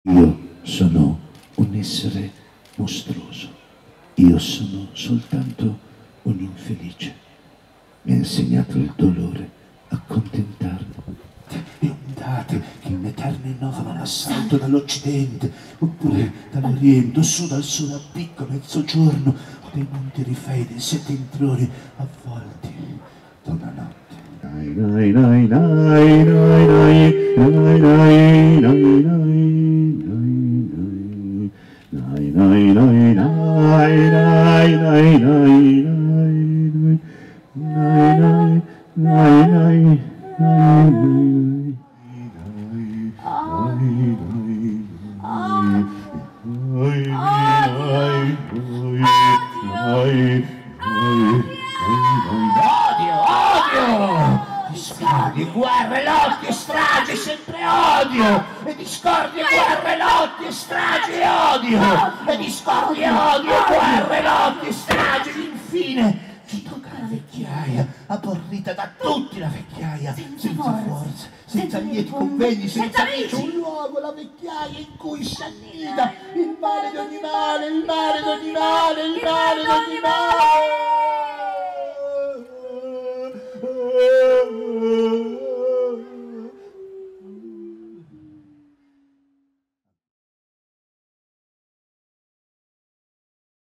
Io sono un essere mostruoso, io sono soltanto un infelice. Mi ha insegnato il dolore a contentarmi. E ondate che in eterno innovano l'assalto dall'Occidente, oppure dall'Oriente, su dal sole a picco a mezzogiorno, o dai monti rifei dei settentrioni avvolti da una notte. Discordi, guerre, lotti e stragi, sempre odio! E discordi, guerre, lotti e stragi, odio! E discordi, odio, guerre, lotti e stragi, infine! Chi tocca la vecchiaia, aborrita da tutti la vecchiaia, senza forza, senza lieti convegni, senza amici, un luogo, la vecchiaia in cui si annida il male di ogni male, il male di ogni male, il male di ogni male!